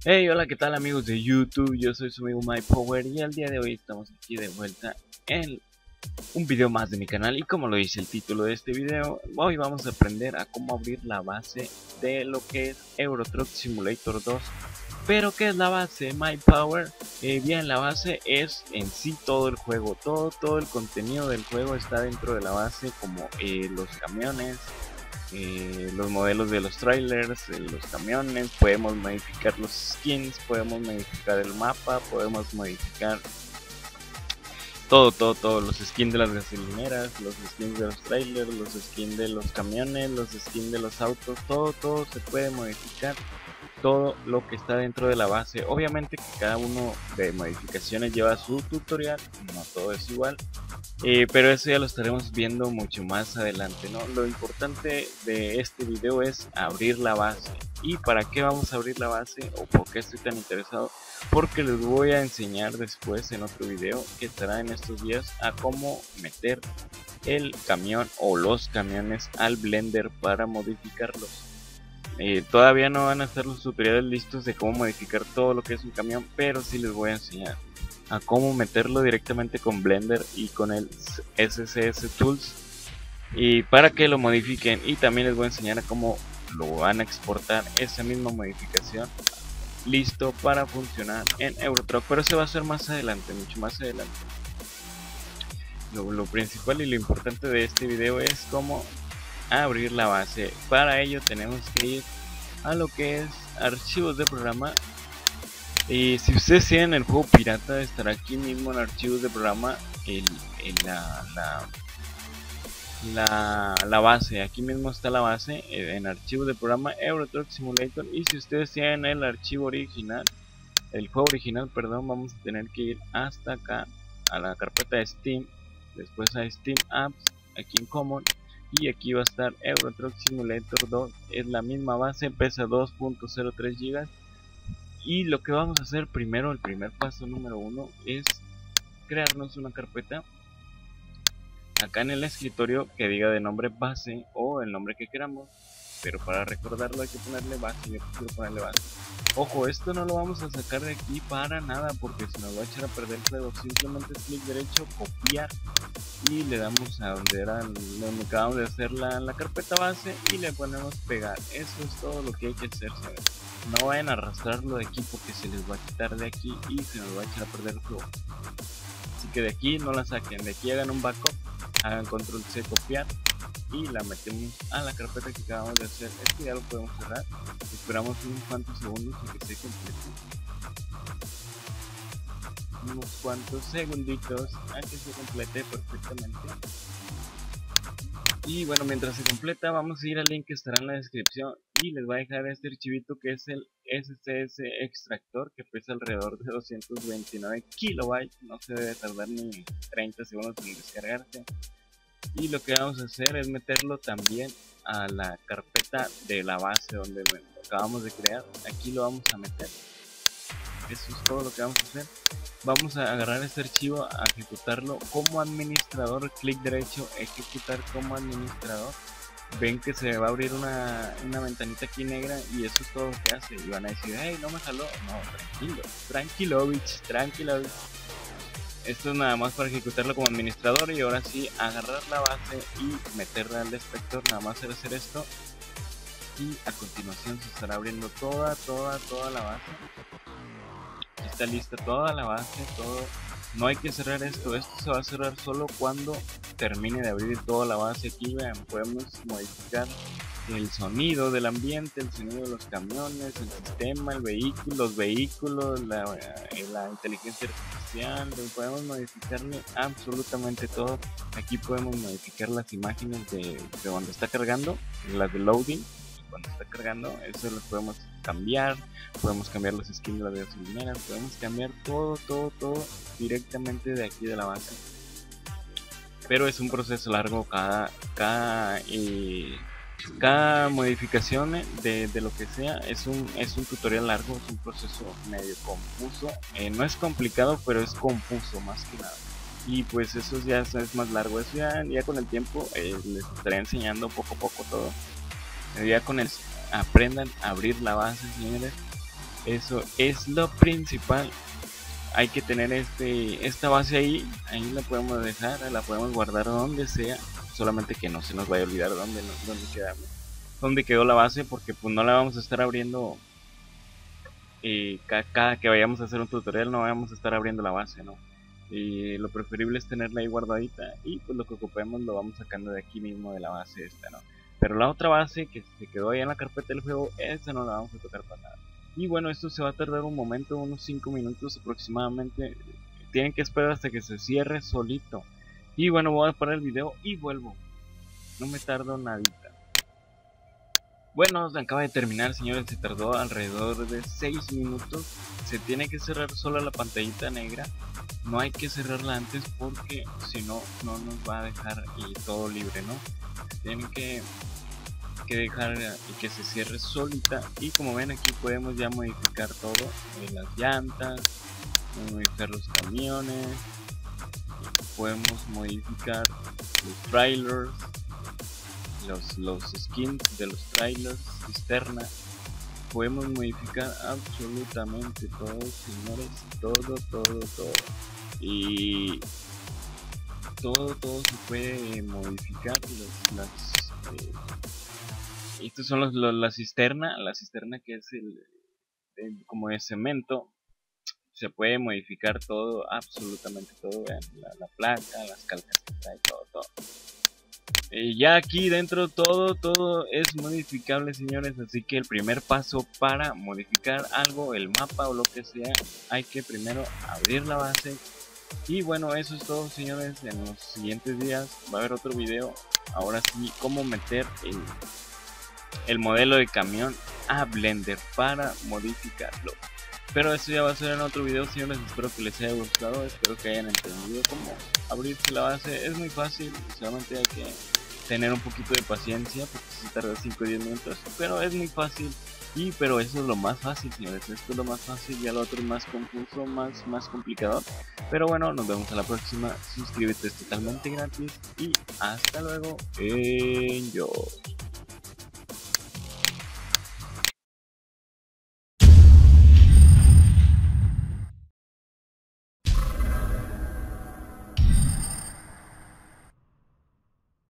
Hey, hola, ¿qué tal amigos de YouTube? Yo soy su amigo MyPower y el día de hoy estamos aquí de vuelta en un video más de mi canal. Y como lo dice el título de este video, hoy vamos a aprender a cómo abrir la base de lo que es Euro Truck Simulator 2. Pero ¿qué es la base MyPower? Bien, la base es en sí todo el juego, todo el contenido del juego está dentro de la base, como los camiones, los modelos de los trailers, los camiones, podemos modificar los skins, podemos modificar el mapa, podemos modificar todo, los skins de las gasolineras, los skins de los trailers, los skins de los camiones, los skins de los autos, todo se puede modificar, todo lo que está dentro de la base. Obviamente que cada uno de modificaciones lleva su tutorial, no todo es igual. Pero eso ya lo estaremos viendo mucho más adelante, ¿no? Lo importante de este video es abrir la base. ¿Y para qué vamos a abrir la base? ¿O por qué estoy tan interesado? Porque les voy a enseñar después en otro video que estará en estos días a cómo meter el camión o los camiones al Blender para modificarlos. Todavía no van a estar los tutoriales listos de cómo modificar todo lo que es un camión, pero sí les voy a enseñar a cómo meterlo directamente con Blender y con el SCS Tools y para que lo modifiquen, y también les voy a enseñar a cómo lo van a exportar esa misma modificación listo para funcionar en Euro Truck, pero eso va a ser más adelante, mucho más adelante. Lo principal y lo importante de este video es cómo abrir la base. Para ello tenemos que ir a lo que es archivos de programa. Y si ustedes tienen el juego pirata, estará aquí mismo en archivos de programa la base. Aquí mismo está la base en archivos de programa Euro Truck Simulator. Y si ustedes tienen el archivo original, el juego original, perdón, vamos a tener que ir hasta acá a la carpeta de Steam, después a Steam Apps, aquí en Common, y aquí va a estar Euro Truck Simulator 2. Es la misma base, pesa 2.03 GB. Y lo que vamos a hacer primero, el primer paso número 1, es crearnos una carpeta acá en el escritorio que diga de nombre base o el nombre que queramos, pero para recordarlo hay que ponerle base. Yo quiero ponerle base. Ojo, esto no lo vamos a sacar de aquí para nada porque se nos va a echar a perder el juego. Simplemente es clic derecho, copiar, y le damos a donde acabamos de hacer la carpeta base y le ponemos pegar. Eso es todo lo que hay que hacer, ¿sabes? No vayan a arrastrarlo de aquí porque se les va a quitar de aquí y se nos va a echar a perder el juego. Así que de aquí no la saquen, de aquí hagan un backup, hagan control C, copiar, y la metemos a la carpeta que acabamos de hacer. Esto ya lo podemos cerrar. Esperamos unos cuantos segundos a que se complete. Unos cuantos segunditos a que se complete perfectamente. Y bueno, mientras se completa, vamos a ir al link que estará en la descripción y les voy a dejar este archivito que es el SCS extractor, que pesa alrededor de 229 kilobytes. No se debe tardar ni 30 segundos en descargarse. Y lo que vamos a hacer es meterlo también a la carpeta de la base donde acabamos de crear. Aquí lo vamos a meter. Eso es todo lo que vamos a hacer. Vamos a agarrar este archivo, a ejecutarlo como administrador, clic derecho, ejecutar como administrador. Ven que se va a abrir una ventanita aquí negra y eso es todo lo que hace. Y van a decir, hey, no me jaló. No, tranquilo. Esto es nada más para ejecutarlo como administrador, y ahora sí agarrar la base y meterla al inspector. Nada más hacer esto y a continuación se estará abriendo toda la base. Está lista toda la base, todo. No hay que cerrar esto se va a cerrar solo cuando termine de abrir toda la base. Aquí vean, podemos modificar el sonido del ambiente, el sonido de los camiones, el sistema, el vehículo, los vehículos, la inteligencia artificial. Podemos modificarle absolutamente todo. Aquí podemos modificar las imágenes de donde está cargando, las de loading. Cuando está cargando, eso lo podemos cambiar los skins de las gasolineras, podemos cambiar todo directamente de aquí de la base. Pero es un proceso largo, cada modificación de lo que sea es un tutorial largo, es un proceso medio confuso. No es complicado, pero es confuso más que nada. Y pues eso ya es más largo, eso ya con el tiempo les estaré enseñando poco a poco todo. Ya con el aprendan a abrir la base, señores, Eso es lo principal. Hay que tener esta base ahí la podemos dejar, la podemos guardar donde sea, solamente que no se nos vaya a olvidar dónde quedó la base, porque pues no la vamos a estar abriendo cada que vayamos a hacer un tutorial, no vamos a estar abriendo la base, ¿no? Y lo preferible es tenerla ahí guardadita y pues lo que ocupemos lo vamos sacando de aquí mismo de la base esta, ¿no? Pero la otra base que se quedó ahí en la carpeta del juego, esa no la vamos a tocar para nada. Y bueno, esto se va a tardar un momento, unos 5 minutos aproximadamente. Tienen que esperar hasta que se cierre solito. Y bueno, voy a parar el video y vuelvo. No me tardo nadita. Bueno, acaba de terminar, señores, se tardó alrededor de 6 minutos. Se tiene que cerrar solo la pantallita negra. No hay que cerrarla antes porque si no, no nos va a dejar todo libre, ¿no? Tienen que dejar que se cierre solita. Y como ven, aquí podemos ya modificar todo, las llantas, modificar los camiones, podemos modificar los trailers, los skins de los trailers, cisterna. Podemos modificar absolutamente todo, señores, todo. Y todo se puede modificar. Estos son la cisterna que es como de cemento. Se puede modificar todo, absolutamente todo. Vean, la placa, las calcas que trae, todo. Ya aquí dentro todo es modificable, señores, así que el primer paso para modificar algo, el mapa o lo que sea, hay que primero abrir la base. Y bueno, eso es todo, señores. En los siguientes días va a haber otro video, ahora sí, cómo meter el modelo de camión a Blender para modificarlo. Pero eso ya va a ser en otro video, señores. Espero que les haya gustado, espero que hayan entendido cómo abrirse la base. Es muy fácil, solamente hay que tener un poquito de paciencia porque se tarda 5 o 10 minutos, pero es muy fácil. Pero eso es lo más fácil, señores. Esto es lo más fácil, ya lo otro es más confuso, más complicado. Pero bueno, nos vemos a la próxima. Suscríbete, es totalmente gratis. Y hasta luego. Enjoy.